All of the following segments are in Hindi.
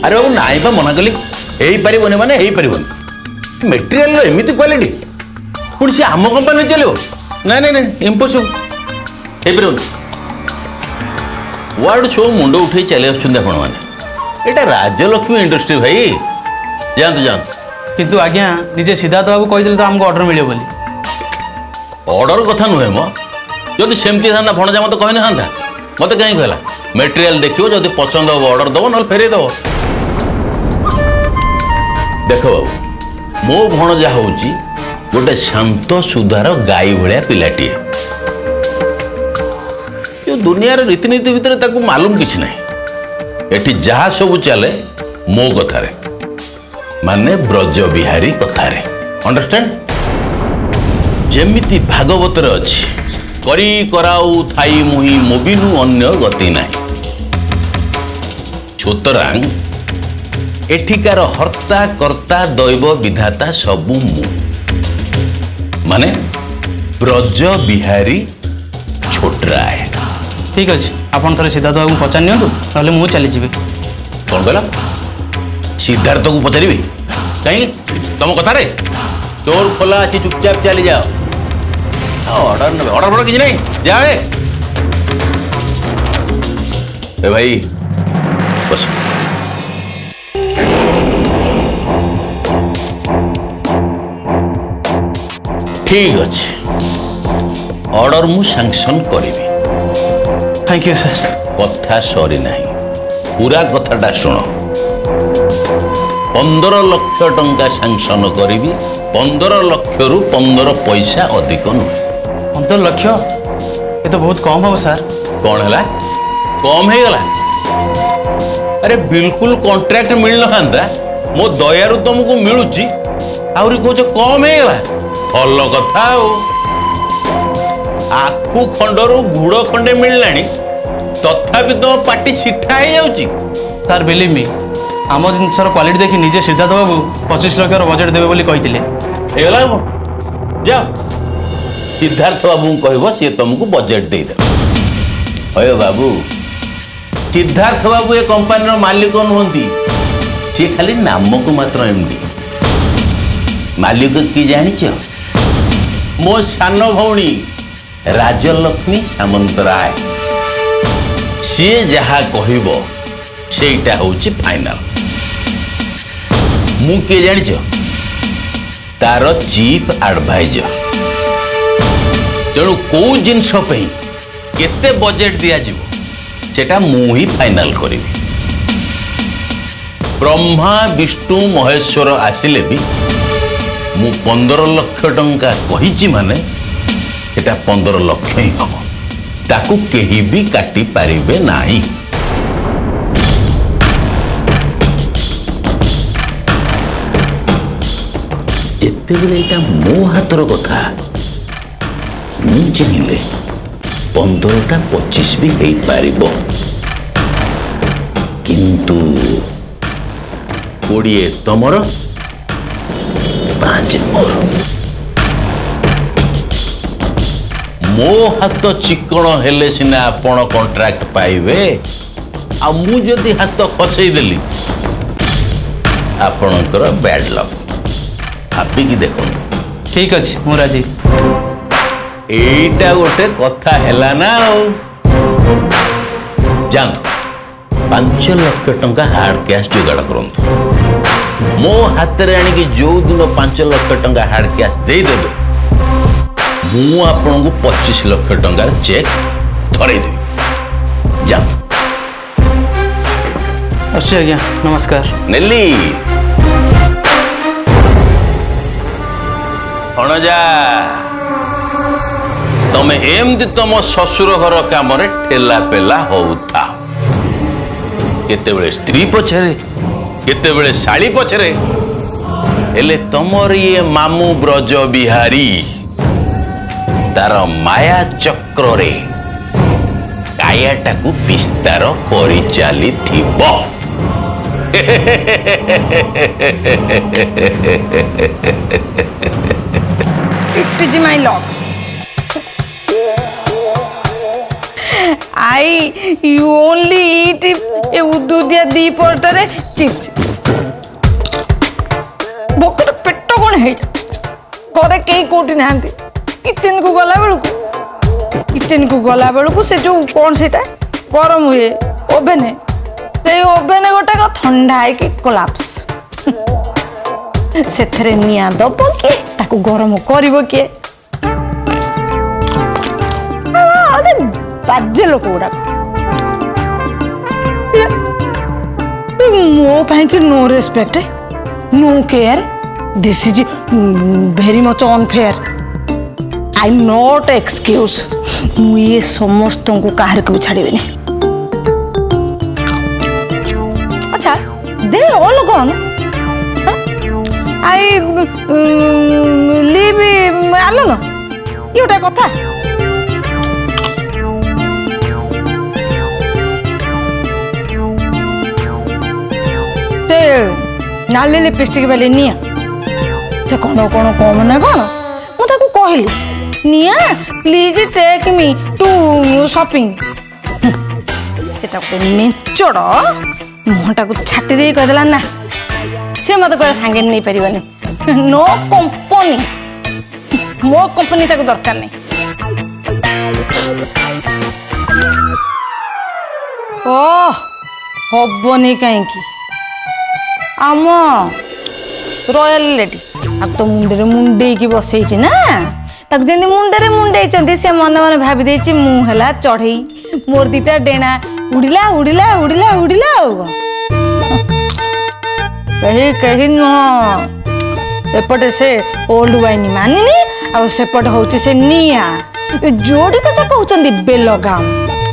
अरे बाबू नाई बा मना कली पारे माने मेटेरियल एमती क्वालिटी पुणी सी आम कंपानी चलो ना ना इम्पोसिबल हो वार्ड शो मुंड उठे चले आसटा राजलक्ष्मी इंडस्ट्री भाई जानतु जानतु किंतु आज्ञा निजे सिद्धार्थ बाबू कही तो आमको ऑर्डर मिले बोली ऑर्डर कथा नुहे मो जदि सेमती था भणजा मत कही ना मत कहीं कहला मेटेरियल देखियो जदि पसंद हो ऑर्डर दबो न फेरे दबो देख बाबू मो भणजा होची गोटे शांत सुधार गाई भलिया पिलाटीए जो दुनिया रीतिनीति भितर ताकू मालूम किसी ना एठी जहा सब चले मो कथारे माने ब्रज बिहारी कथारे अंडरस्टैंड जेमिति भागवत अच्छी करी कराऊ थाई मुही मोबिनु अन्य गति नाही छोतरांग एठिकार हर्ता कर्ता दैव विधाता सबू मु माने ब्रज बिहारी छोटराय ठीक अच्छे आपन थोड़े सिद्धार्थ बाबू पचार नियंतु नले मु चली जीवे कौन कहला सिद्धार्थ को पचारि कहीं तुम कथा रे तोर खोला अच्छी चुपचाप चली जाओ ऑर्डर ऑर्डर किसी नहीं जाए ए भाई बस ठीक अच्छे ऑर्डर मु सैंक्शन करी थैंक यू सर कथा सरी नहीं पूरा कथाटा शुण 15 लाख टंका सैंक्शन करी 15 लाख रु 15 पैसा अधिक नुहे 15 लाख ये तो बहुत कम हम सर कौन है कम हो गला अरे बिल्कुल कॉन्ट्रैक्ट मिल ना मो दयारु तुमको मिलूची आहरी कह कम हो गला भल कथा आखु खंडरू गुड़ खंडे मिललानी तथापि तुम पार्टी सिठा हो जाउची सर बिलीव मी आम जिनसर क्वालिटी देखी निजे सिद्धार्थ बाबू 25 लाख बजेट देवे बोली कही जाओ सिद्धार्थ बाबू कह सी तुमको बजेट देदे अयो बाबू सिद्धार्थ बाबू ये कंपानी मालिक नुहति सी खाली नाम को मात्र एमडी मालिक कि जानिच मो सान भौणी राजलक्ष्मी सामंतराय सी जहा कहबो सेटा होची फाइनल मु के जानिच तार चीफ एडवाइजर तेणु कौ जिनस केते बजेट दिया जिवो सेटा मु ही फाइनल करी ब्रह्मा विष्णु महेश्वर आसिले भी मु 15 लाख टंका कही माने सेटा 15 लाख ही हम ताकू केही भी काटी पारिबे नाही जेते बेले एटा मो हातर कथा मु चाहिले 15टा 25 भी हेई पारिबो किंतु 20 तमर 5 मोर मो हाथ चिकण हेले सिना आपण कॉन्ट्रैक्ट पाइबे आ मु जदि हाथ खसई देली आपणकर बैड लक भापी की देखो ठीक अच्छे मु राजी एटा गोटे कथा हैला ना जानतु 5 लाख टंका हार्ड कैश जोगाड़ करंतु मो हाथ रे आनी जो दिन 5 लाख टंका हार्ड कैश दे देबे मु आपन को 25 लाख टंका चेक धरे देबी जा अच्छा आज्ञा नमस्कार नेली जा तमे एमती तुम ससुर घर काम ठेला पेला होता केते स्त्री पछरे केते शाली पछरे एले तमर ये मामू ब्रज बिहारी तार माया चक्र रे कायाटा को विस्तार करी चली थिबो It is my lock. You only eat if ए उदुदिया दी पोर्टरे चिप्स भोकर पेट कौन है घरे कई कोठी ना किचन को गला बेलू से जो कौन से गरम हुए ओभेन से ओभेन गोटे ठंडा है कोलाप्स से निआ दब किए ताकू गरम कर किए बाजे लोक गुड़ा मो कि no respect no care this is very much unfair I not excuse मुझे समस्त को कहार को छाड़बेनि अच्छा they all gone I leave आलो ना ये गोटे कथा नाली लिपस्टिक वाली निया से कौन कौन कम ना कौन मुझे कहली निया please take me to shopping मेचड़ मुहटा को छाटी दे कहीदेला ना सी मत कह सांगे नहीं पार नो कंपनी मो कंपनी ताको दरकार नहीं ओ हबनी कहीं आम रॉयल लेडी अब तो मुंडे मुंडे की बसई ना ताक जमी मुंडे मुंडे से मन मन भाभी देछि मु हला चढ़ई मोर दीटा डेना उड़िला उड़िला उड़िला उड़िला कही कही नुह एपटे से ओल्ड वाइन मानिनी आ सेपट होची से निया जोड़ी कथा कहउचंदी बेलगाम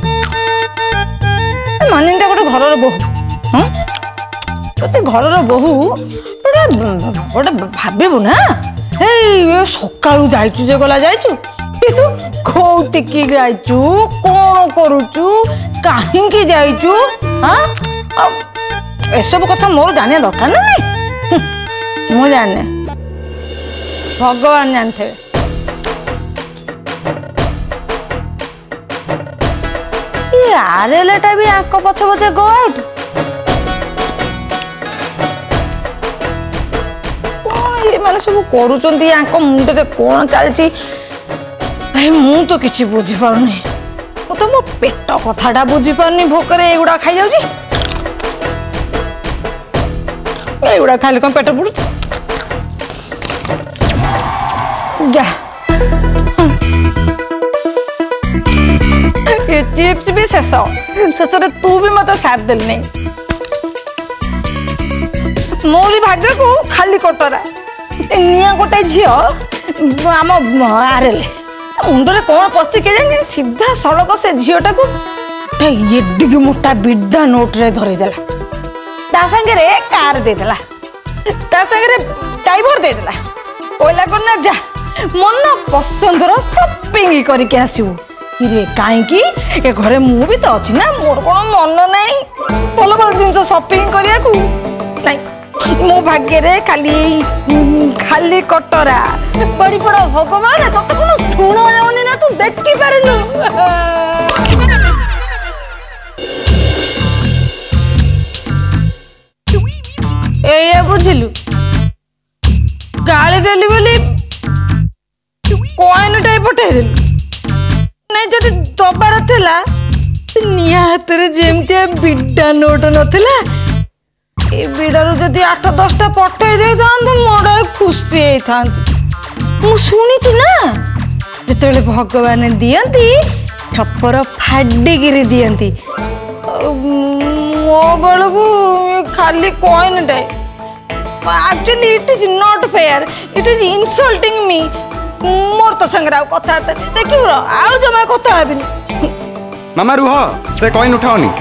मानिनी गोटे घर बहु ते घर बहु गोटे भाबू ना सकाळू जाइचु जे गला जाइचु तू कौटिकी जाइचु कौन करुचु कहीं जाइचु हाँ एसब कथा मोर जाने दरकार ना नहीं मु जाने भगवान जानते ये आरेलेटा भी आंख पछ पछे गो आउट माने सब करूचंती आंक मुंडे कौन चलची भाई मु तो किसी बुझी पारुनी मु तो मो पेट कथाटा बुझी पारुनी भोकरे एगुड़ा खाई जाउची एगुड़ा खाइले कौन पेट पुड़ुची जा ये चिप्स भी शेष तू भी मत साथ देल नहीं मोरी भाग्य को खाली कटरा निया गोटे झी आम आरेले मुंडे कौन पशि के जानी सीधा सड़क से झीटा को एडिक मोटा बिड्डा नोट रे धरीदेला ता संगे कार देदेला ता संगे ड्राइवर देदेला कहला करना जा मन पसंदर शॉपिंग करके आसबू रे कहीं ए घरे मु भी तो अच्छी ना मोर कौन मन नहीं भल भल जिन शॉपिंग करिया को नहीं मो भाग्य रे खाली खाली कटरा बड़ी बड़ भगवान तते कौन शुण जाऊनी ना तू देखी पारनु ए बुझिलु गाली देली बोली कॉइन टाइप पठे देलु नहीं जदि दबार थिला निया हाथ रे जेमती बिड्डा नोट नथिला ए बिडारू जदि 8-10टा पठे दे थांत मोड़ा खुशी था मु शुणी ना जिते भगवान दियंती ठप्पर फाडिकी दियंती मो बेल को खाली coin type actually it is not fair it is insulting me मोर तो संग्राम कथा देखियो आउ जमा कथा हेबिनी मामा रुह से कॉइन उठाओनी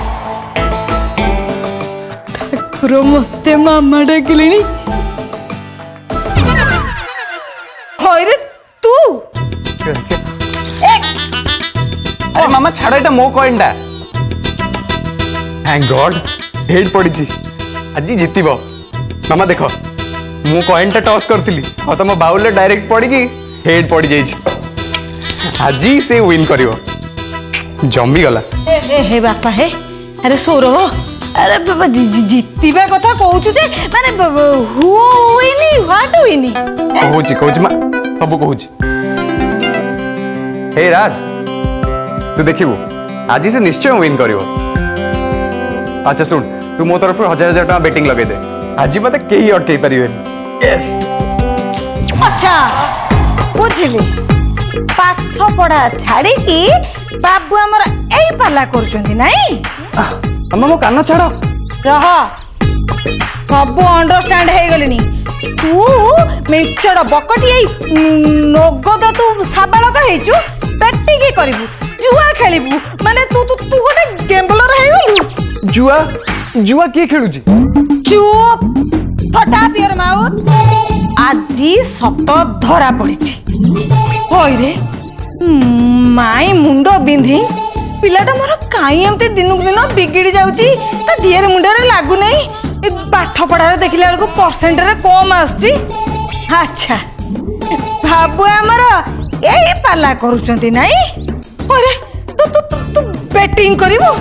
मते मामा डाकिलेनी होइरे तू अरे मामा छाड़ एटा मो कॉइनटा थैंक गॉड हेड पड़ी आज जितब मामा देख मु कॉइनटा टॉस करती और तुम बाउल डायरेक्ट पड़ी हेड पड़ी जाइए आज से विन करिवो जम्मी गला हे बापा हे अरे सौरभ अरे बाबा जितिबा कथा कहूछु जे माने हु विनी व्हाट विनी कहूची मा सब कहूची। हे राज तू देखिबू आज से निश्चय विन करिवो। अच्छा सुन तू मो तरफ 1000 टका बेटिंग लगे दे आज मते केही अटकई परिबेनी। यस अच्छा बुझिली पाठ पढ़ा छाड़ी की बाबू हमर एई पाला करचंदी नहीं अम्मा मो कान छाड़ रह सब अंडरस्टैंड हे गलिनी तू मेचड़ बकटी नगद तू साबालक हेचु बेटी के करिवु जुआ खेलिबु माने तू तू तू गोटे गेम्बलर हे गलु। जुआ के खेलुची चुप फटा पियर माउथ आजी सत धरा पड़िछि होय रे माई मुंडो बिंधी पिलाटा मोर काई एमते दिनुक दिन बिगिड़ी जाउची ता दियर मुंडरे लागु नहीं पाठ पढ़ारे देखिला को परसेंट रे कम आछी। अच्छा बाबू हमर एई पाला करूचंती नहीं अरे तू तू तू बैटिंग करिवो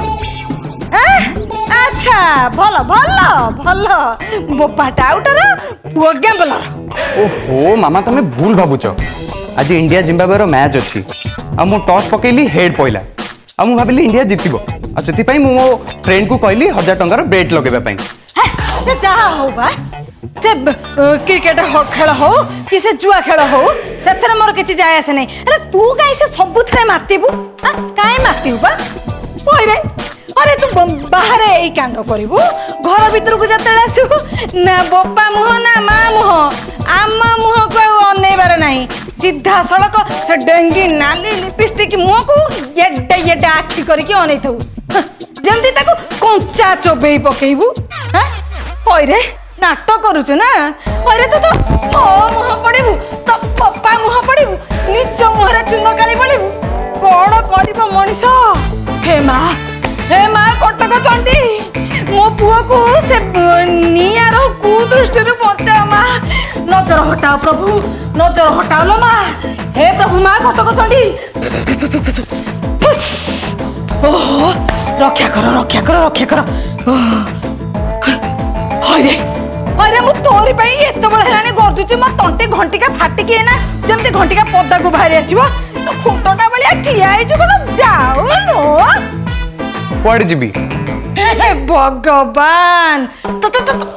अच्छा भलो भलो भलो बोपाटा आउटर पुओ गेम्बलर। ओहो मामा तमे भूल भाबुच आज इंडिया जिम्बाब्वे रो मैच अछि आ मु टॉस पकेली हेड पइला आ मु भाबिली इंडिया जितिबो आ सेति पई मु मो फ्रेंड को कहली 1000 टंका रो बेट लगेबा पई। से जहा हो बा से क्रिकेट खेल हो कि से जुआ खेल हो सेथरे मोर किछि जाय आसे नै। अरे तू काई से सबुथरे मातिबू काई मातिबू बा ओइ रे अरे तू बाहर एई कांड करिवू घर भीतर को जतले आसु ना बप्पा मुह ना मा मुह आम्मा मुह को अनेबार नाही सीधा सड़क से डेंगी नाली लिपस्टिक मुह को येडे आखी करके अनै थऊ जंती ताको कंचा चोबेई पकेइबू हां ओइ रे नाटक करूछु ना ओइ रे तो मुह पड़िबू तो पप्पा मुह पड़िबू निज मुहरे चुन काली पड़िबू कोन करिबो मनिषो। हे माँ कटक चंडी मो पुओ को से नियार कुदृष्टि बचा माँ नजर हटाओ प्रभु नजर हटाओ लो माँ हे प्रभु माँ कटक चंडी ओहो रक्षा कर अरे मु तोरी पई एत बळ हेलानी गर्दुची म तंटे घंटिका फाटिकी ना जेमते घंटिका पद्दा को बाहर आसीबो तो खुंटटा बलिया ठिया आइ जो जाओ नो पड़ जीबी भगवान तो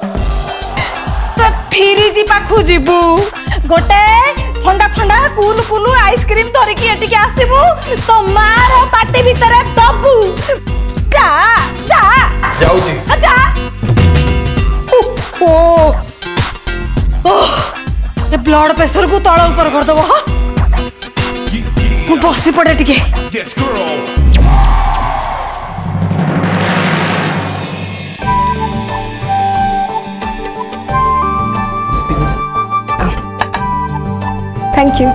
फिरी जी पाखु जीबू गोटे ठंडा ठंडा कूल कूल आइसक्रीम धरिकी एटिके आसीबू तो मार पाटी भीतर दबू जा जा जाउची जा ओ ये ब्लड प्रेशर को तळ ऊपर कर दबो ह मु बसी पड़े टिके। थैंक यू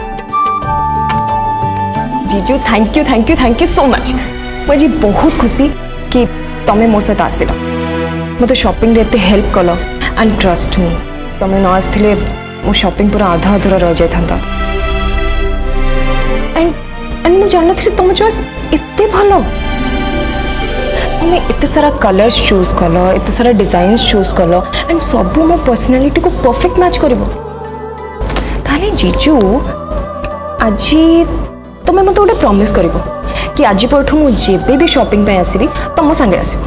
जीजू थैंक यू सो मच मुझे बहुत खुशी कि तमें मो सहित आसिल मत शॉपिंग रे हेल्प कल एंड ट्रस्ट मी तमें न आसते मो शॉपिंग पूरा आधा अधूरा रह जाता एंड मुझे जान नी तुम चॉइस एते भलो तुम एते सारा कलर्स चूज कल एते सारा डिजाइन्स चूज कल एंड सब मो पर्सनालिटी को परफेक्ट मैच करिवो ताले जीजू आज तुम्हें मत गोटे प्रॉमिस करिवो कि आज परठू मु जेबे भी शॉपिंग पे आसीबी तो मो संगे आसीबो।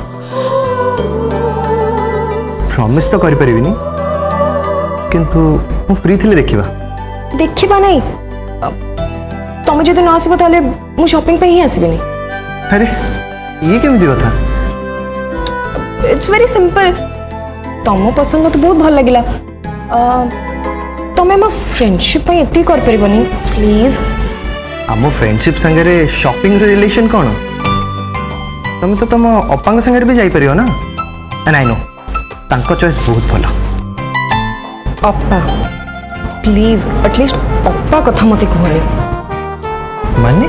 प्रॉमिस तो करि परिबिनी किंतु मु फ्री थिले देखिबा नहीं तुम जदि न आसीबो ताले मु शॉपिंग पे ही आसीबिनी। अरे ये केमती कथा इट्स वेरी सिंपल तुम पसंद मत बहुत भल लगिला तुम्हें मो फ्रेंडशिप पे एती कर परिबनी प्लीज। आमो फ्रेंडशिप संगे शॉपिंग रिलेशन कौन तुम तो तुम अप्पा संगे भी जाई परियो ना एंड आई नो तांको चॉइस बहुत भलो। अप्पा प्लीज एटलीस्ट अप्पा कथा मते कहले माने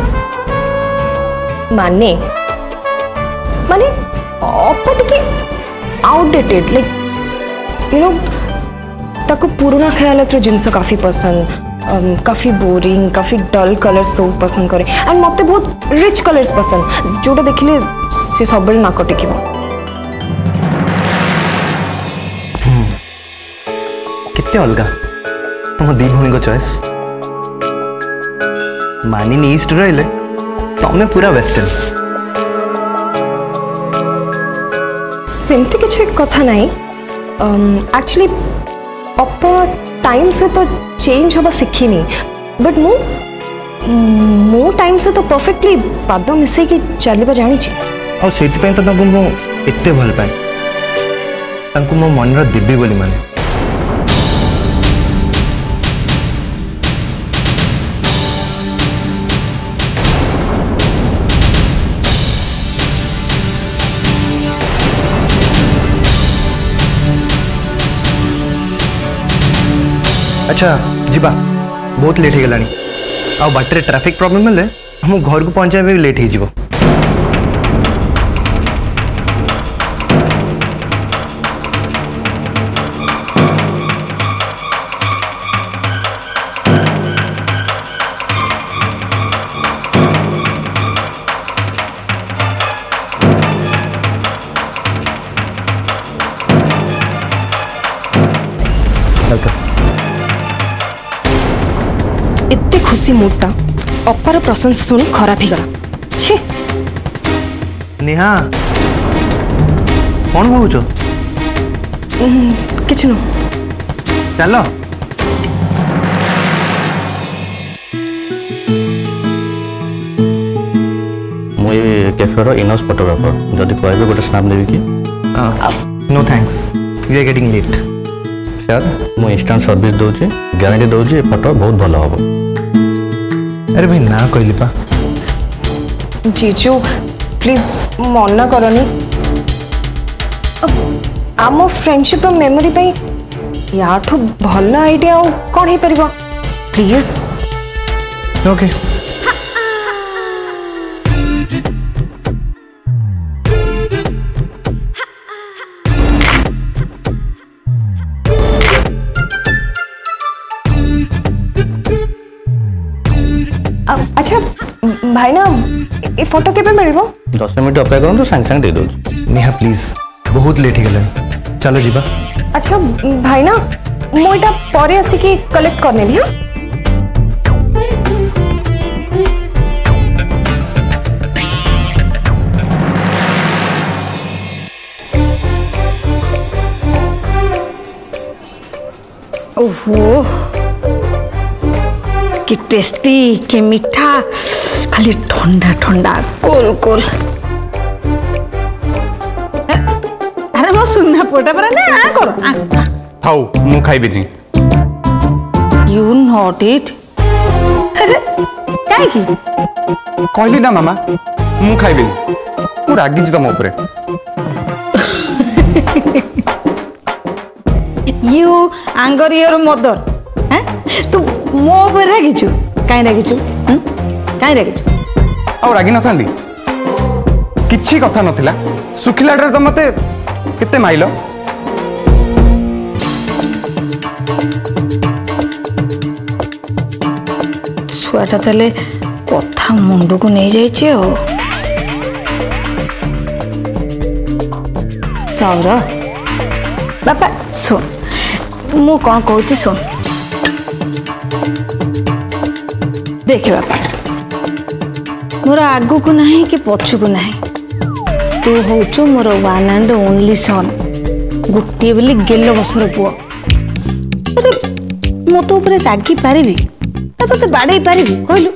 माने माने अप्पा टिके आउटडेटेड लाइक यू नो ताको पुराना ख्याल जिनस काफी पसंद काफी बोरिंग काफी डल कलर्स सब पसंद करे एंड मते बहुत रिच कलर्स पसंद जोटा देखिले से सब नाक टेकिबो टे अलग तुम दी भूणी को चॉइस मानिनी ईस्ट रहिले तमें पूरा वेस्टर्न सेमती किसी कथा नहीं एक्चुअली अपा टाइम से तो चेंज हवा शिखिनी बट मो टाइम से तो परफेक्टली पाद मिसई की चलवा जानी और से तो एते भल पाए मो मन दिव्य बोली माने अच्छा जीवा बहुत लेट हो गलानी आ बाटर ट्रैफिक प्रॉब्लम हेले हम घर को पहुंचा भी लेट हो जीवो एते खुशी मूडटा अपार प्रशंसा शुणी खराब हो गला छे नेहा कौन भावुच किछ न चलो मुझे कैफेर इनहाउस फोटोग्राफर जदि कहबे गोटे स्नाप देवी कि no thanks we are getting late sir मु इंस्टांट सर्विस दूची गारंटी दूची फोटो बहुत भल हम अरे भाई ना कहली पा जीजू प्लीज मना करनी आम फ्रेंडशिप मेमोरी पे याठू भल आइडिया कौन हो पार प्लीज ओके अच्छा भाई ना ये फोटो के मिल 10 मिनट अपेक्षा करूँ तो सांगे सांगे दे दूँ नेहा प्लीज बहुत लेट हो गलानी चलो जीवा अच्छा भाई ना मुझे पर आसिकी कलेक्ट करने भी ओहो कि टेस्टी कि मीठा खाली ठंडा ठंडा कोल कोल अरे वो सुनना पोटा पर ना आ करो थाऊ मु खाइबी नहीं यू नॉट इट अरे काहे की कहली ना मामा मु खाइबी मु रागी तम ऊपर यू आंगर योर मदर हैं तू मो ऊपर रागिचु काहे रागिचु काहे रागिचु आ रागी न थांदी किछि कथा नथिला सुखिला रे तो मते केते माइलो छुआटा तले कथा मुंडू को नहीं जाइए हो सौर बापा सुन मु कौन कहूँ सुन देख बापा मोर आगु को नहीं कि पछु को नहीं तू हूँ मोर वन एंड ओनली सन गोटे बोली गेल बसर पुओ अरे मो तो ऊपर रागी पारिबी तो बाड़े पारि कहलु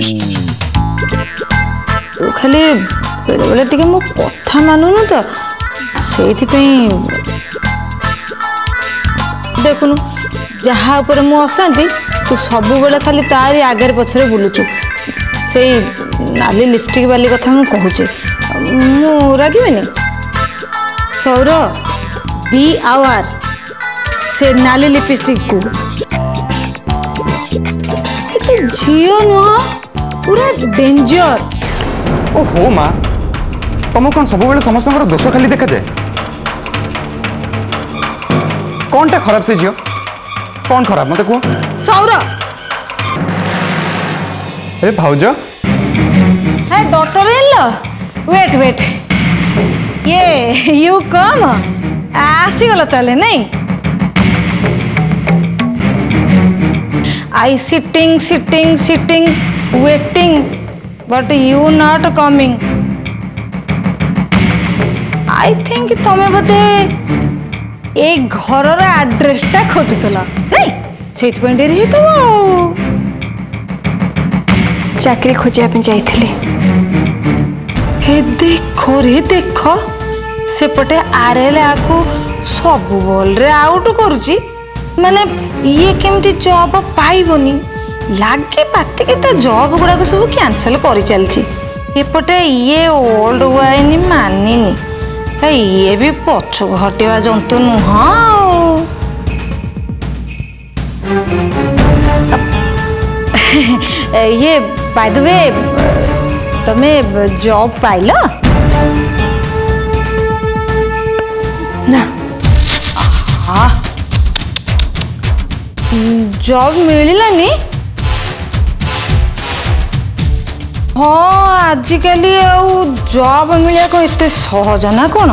तू खाली बेले बेले टिके मो कथा मानुनु तो से देखुनु जहाँ ऊपर मु अशांति तू सब बेले खाली तारी आगे पछरे बुलुचु से नाली लिपस्टिक वाली कथा मु कहूचे मु रागिबेनी सौर बी आवर से नाली लिपस्टिक को से तो झियो नुह पूरा डेंजर ओहो माँ तुम कौन सब बेले समस्त दोष खाली देखा जाए कौन टा खराब से झियो कौन खराब मत कह सौर ए भाउज है डॉक्टर वेट वेट ये यू कम आसीगल ताले नहीं I sitting, waiting, but you not coming. I think तमे बोधे ए घरर एड्रेसटा खोजुतला नहीं सेत पॉइंट रे ही तो चाकरी खोजिया पे जाइथिले। हे देखो सेपटे आरएल आकु सब बॉल रे आउट करूची माने ये केमती जॉब पाइबनी लागे पाते के जॉब गुड़ा को सब कैंसिल करी चलची एपटे ये ओल्ड वाइनी मानिनी ये भी पछु घटेवा जंतु नुह ये बाय द वे तमे जॉब पाइल ना जॉब मिललानी हाँ आजिकल जॉब मिलिया को इतने सहज ना कौन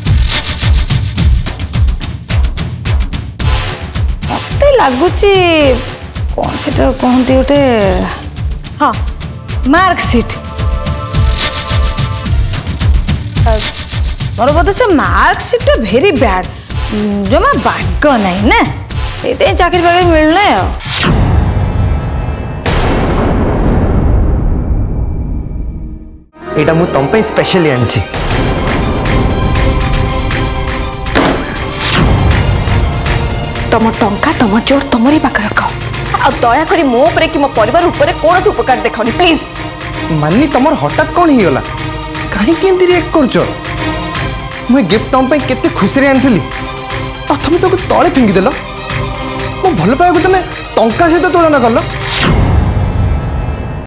मत लगुच कौन से कहते गोटे हाँ मार्कशीट मोर बोध से मार्कशीट भेरी बैड जमा बाग नहीं ना ये चाकरी बाकरी मिलना एटा मु तुम पे स्पेशली आनछि तम टंका तम चोर तमरी पाख रख आ दया करी मो ऊपर कि मो परिवार ऊपर कोन उपकार देखनी प्लीज। मानी तमर हठात कौन ही गला कहीं केंती रिएक्ट करछो मु गिफ्ट तुम पे केते खुशी रे आनथिली आ तुम तो तळे फेंगी देलो मो भल पाए को तमे टंका से तो तुलना करलो